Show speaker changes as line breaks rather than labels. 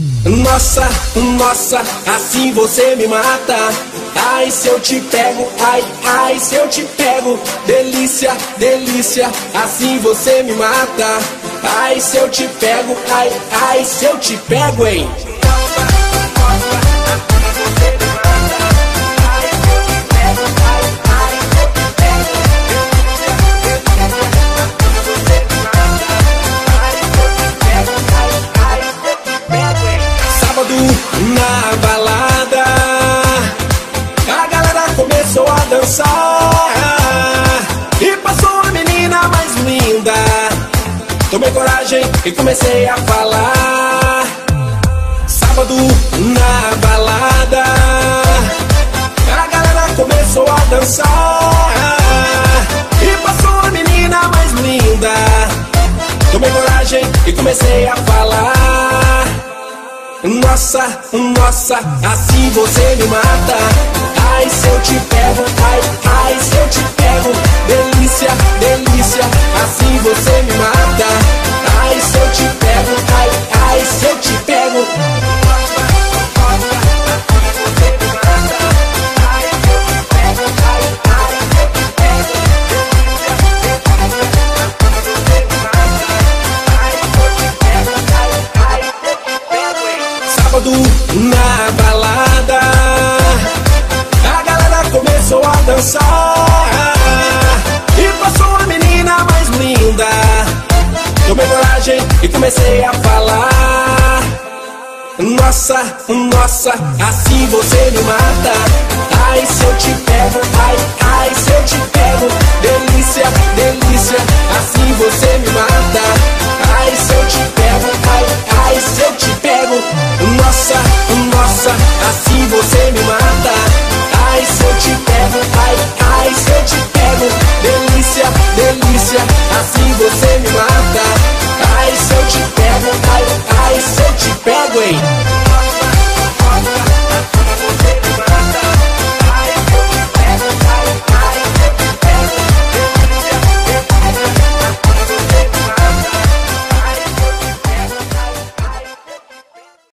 Nossa, nossa, assim você me mata. Ai, se eu te pego, ai, ai, se eu te pego. Delícia, delícia, assim você me mata. Ai, se eu te pego, ai, ai, se eu te pego, hein. Na balada, a galera começou a dançar e passou a menina mais linda. Tomei coragem e comecei a falar. Sábado na balada, a galera começou a dançar e passou a menina mais linda. Tomei coragem e comecei a falar. Nossa, nossa, assim você me mata. Ai, se eu te pego, ai, ai, se eu te pego. Delícia, delícia, assim você me mata. Ai, se eu te pego, ai, ai, se eu te pego. Na balada, a galera começou a dançar e passou a menina mais linda. Tomei coragem e comecei a falar. Nossa, nossa, assim você me mata. Ai, se eu te pego, ai, ai, se eu te pego. Delícia, delícia, assim você me mata. Ai, se eu